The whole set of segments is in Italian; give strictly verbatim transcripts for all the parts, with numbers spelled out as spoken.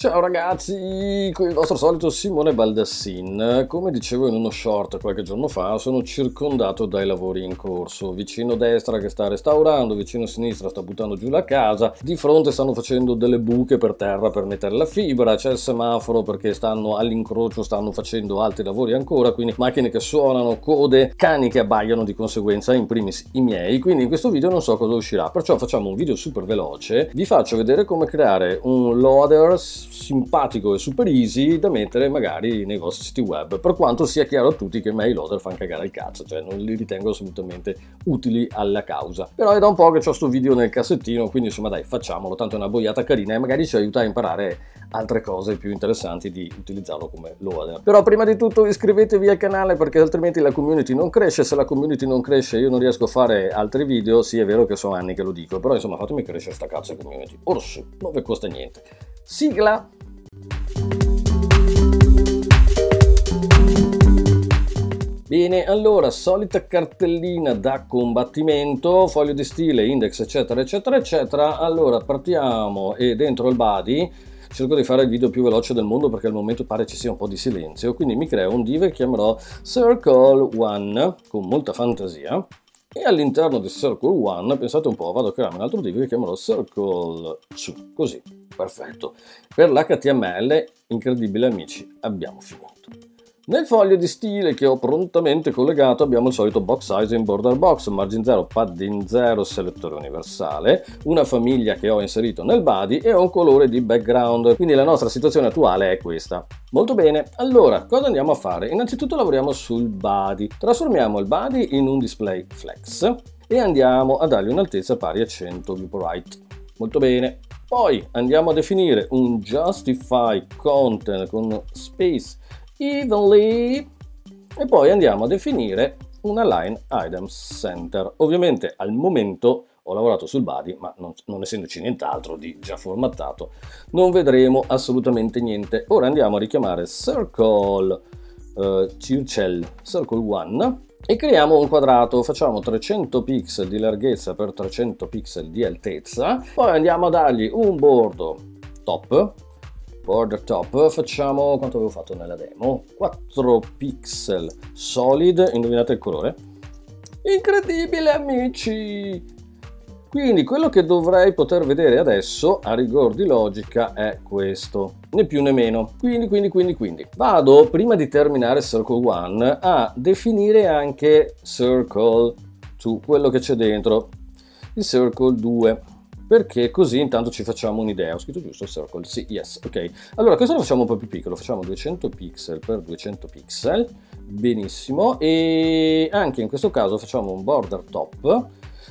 Ciao ragazzi, con il vostro solito Simone Baldassin. Come dicevo in uno short qualche giorno fa, sono circondato dai lavori in corso. Vicino a destra che sta restaurando, vicino a sinistra sta buttando giù la casa, di fronte stanno facendo delle buche per terra per mettere la fibra, c'è il semaforo perché stanno all'incrocio, stanno facendo altri lavori ancora, quindi macchine che suonano, code, cani che abbaiano di conseguenza, in primis i miei. Quindi in questo video non so cosa uscirà, perciò facciamo un video super veloce, vi faccio vedere come creare un loader simpatico e super easy da mettere magari nei vostri siti web, per quanto sia chiaro a tutti che a me i loader fanno cagare il cazzo, cioè non li ritengo assolutamente utili alla causa. Però è da un po' che ho sto video nel cassettino, quindi insomma dai, facciamolo, tanto è una boiata carina e magari ci aiuta a imparare altre cose più interessanti di utilizzarlo come loader. Però prima di tutto iscrivetevi al canale perché altrimenti la community non cresce, se la community non cresce io non riesco a fare altri video. Sì, è vero che sono anni che lo dico, però insomma fatemi crescere sta cazzo community, orso, non vi costa niente. Sigla! Bene, allora, solita cartellina da combattimento, foglio di stile, index, eccetera, eccetera, eccetera. Allora, partiamo e dentro il body cerco di fare il video più veloce del mondo perché al momento pare ci sia un po' di silenzio, quindi mi creo un div che chiamerò Circle uno con molta fantasia. E all'interno di Circle uno, pensate un po', vado a creare un altro div che chiamerò Circle due, così, perfetto. Per l'H T M L, incredibile amici, abbiamo finito. Nel foglio di stile che ho prontamente collegato abbiamo il solito box size in border box, margin zero, padding zero, selettore universale, una famiglia che ho inserito nel body e un colore di background, quindi la nostra situazione attuale è questa. Molto bene, allora cosa andiamo a fare? Innanzitutto lavoriamo sul body, trasformiamo il body in un display flex e andiamo a dargli un'altezza pari a cento viewport height. Molto bene, poi andiamo a definire un justify content con space evenly e poi andiamo a definire una line item center. Ovviamente al momento ho lavorato sul body, ma non, non essendoci nient'altro di già formattato non vedremo assolutamente niente. Ora andiamo a richiamare circle uh, circle circle uno e creiamo un quadrato, facciamo trecento pixel di larghezza per trecento pixel di altezza, poi andiamo a dargli un bordo top. Border top, facciamo quanto avevo fatto nella demo, quattro pixel solid, indovinate il colore? Incredibile amici! Quindi quello che dovrei poter vedere adesso a rigor di logica è questo, né più né meno. Quindi, quindi, quindi, quindi vado prima di terminare Circle uno a definire anche Circle due, quello che c'è dentro, il Circle due. Perché così intanto ci facciamo un'idea. Ho scritto giusto circle? Sì, yes, ok. Allora questo lo facciamo un po' più piccolo, facciamo duecento pixel per duecento pixel, benissimo, e anche in questo caso facciamo un border top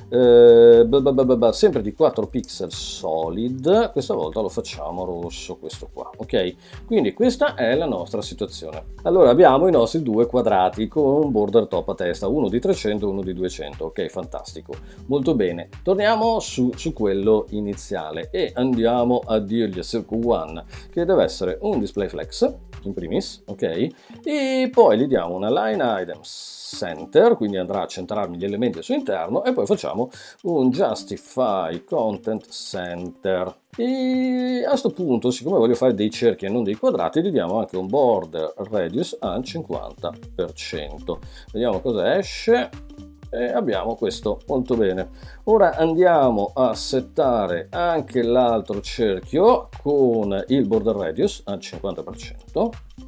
eh, blah blah blah blah, sempre di quattro pixel solid, questa volta lo facciamo rosso, questo qua, ok? Quindi questa è la nostra situazione. Allora abbiamo i nostri due quadrati con un border top a testa, uno di trecento e uno di duecento, ok, fantastico, molto bene. Torniamo su, su quello iniziale e andiamo a dirgli a Circle uno che deve essere un display flex in primis, ok, e poi gli diamo una line item center, quindi andrà a centrarmi gli elementi al suo interno, e poi facciamo un justify content center. E a questo punto, siccome voglio fare dei cerchi e non dei quadrati, gli diamo anche un border radius al cinquanta per cento. Vediamo cosa esce. E abbiamo questo, molto bene. Ora andiamo a settare anche l'altro cerchio con il border radius al cinquanta per cento.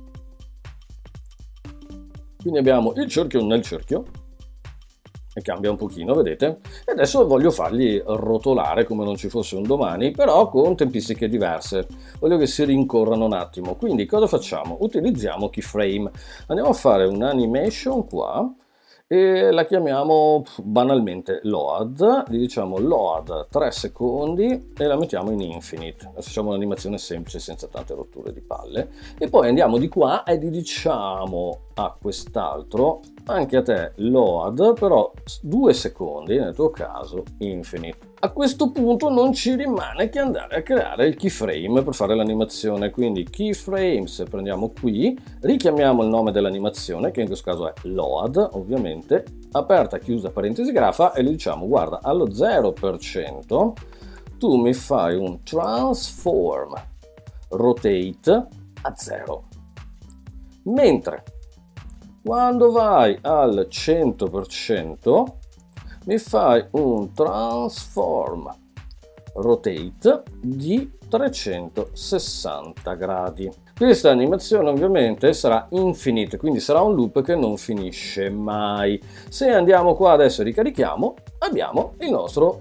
Quindi abbiamo il cerchio nel cerchio e cambia un pochino, vedete? E adesso voglio fargli rotolare come non ci fosse un domani, però con tempistiche diverse. Voglio che si rincorrano un attimo. Quindi cosa facciamo? Utilizziamo keyframe. Andiamo a fare un'animation qua e la chiamiamo banalmente load, gli diciamo load tre secondi e la mettiamo in infinite. Facciamo un'animazione semplice senza tante rotture di palle e poi andiamo di qua e gli diciamo a quest'altro, anche a te load, però due secondi, nel tuo caso infinite. A questo punto non ci rimane che andare a creare il keyframe per fare l'animazione, quindi keyframes, prendiamo qui, richiamiamo il nome dell'animazione che in questo caso è load, ovviamente, aperta, chiusa, parentesi grafa, e gli diciamo guarda, allo zero per cento tu mi fai un transform rotate a zero. Mentre quando vai al cento per cento mi fai un transform rotate di trecentosessanta gradi. Questa animazione ovviamente sarà infinite, quindi sarà un loop che non finisce mai. Se andiamo qua adesso e ricarichiamo, abbiamo il nostro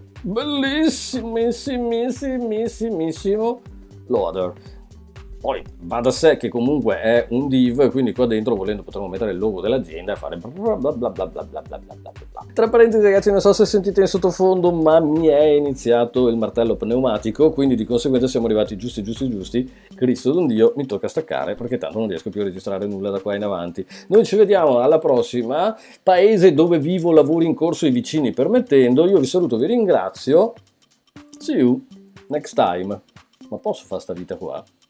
bellissimissimissimo loader. Poi va da sé che comunque è un div, quindi qua dentro volendo potremmo mettere il logo dell'azienda e fare bla bla bla bla bla bla bla bla bla bla. Tra parentesi ragazzi, non so se sentite in sottofondo, ma mi è iniziato il martello pneumatico, quindi di conseguenza siamo arrivati giusti giusti giusti. Cristo d'un Dio, mi tocca staccare perché tanto non riesco più a registrare nulla da qua in avanti. Noi ci vediamo alla prossima, paese dove vivo, lavori in corso, i vicini permettendo. Io vi saluto, vi ringrazio. See you next time. Ma posso fare sta vita qua?